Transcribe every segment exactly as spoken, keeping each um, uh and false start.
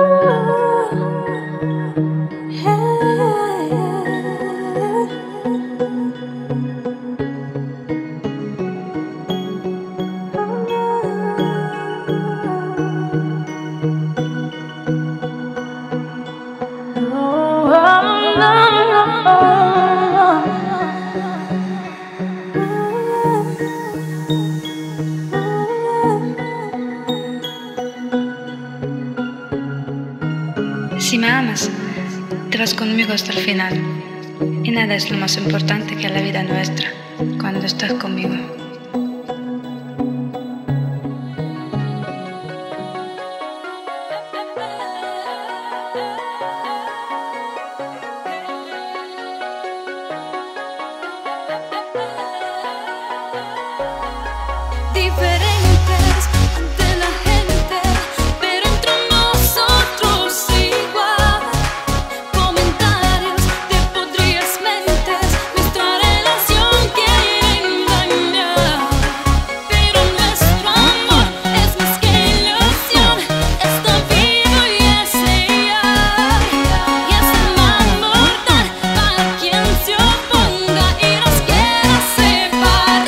Si me amas, te vas conmigo hasta el final. Y nada es lo más importante que la vida nuestra cuando estás conmigo. Diferentes ante la gente, pero entre nosotros igual. Comentarios de podridas mentes, nuestra relación quiere engañar. Pero nuestro amor es más que ilusión, está vivo y es real. Y es el mal mortal para quien se oponga y nos quiera separar.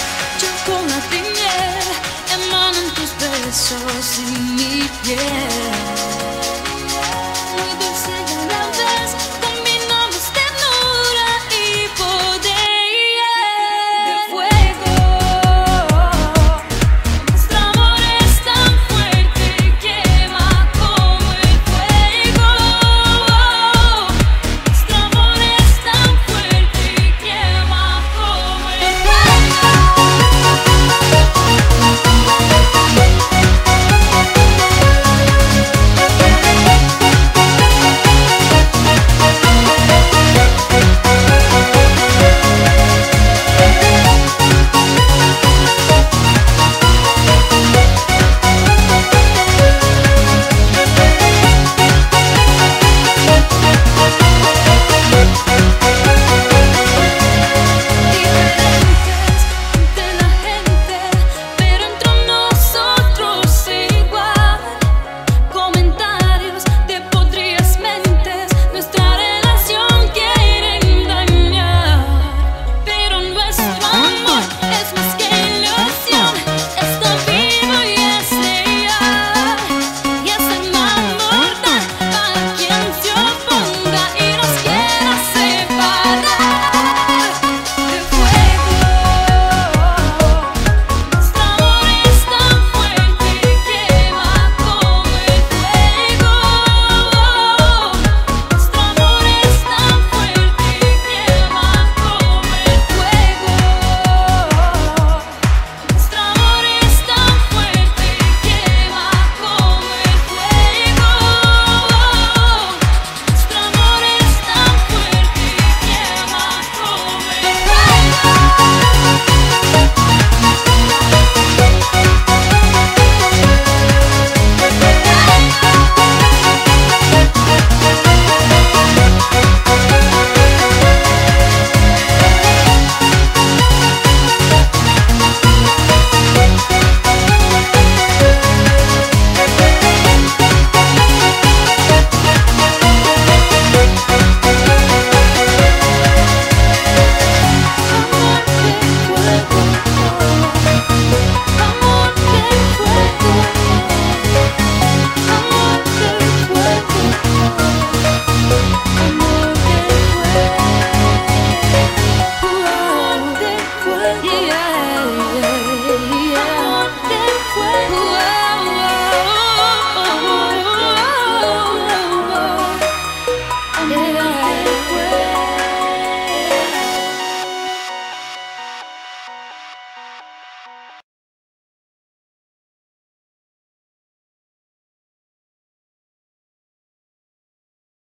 Emanan tus besos y mi piel.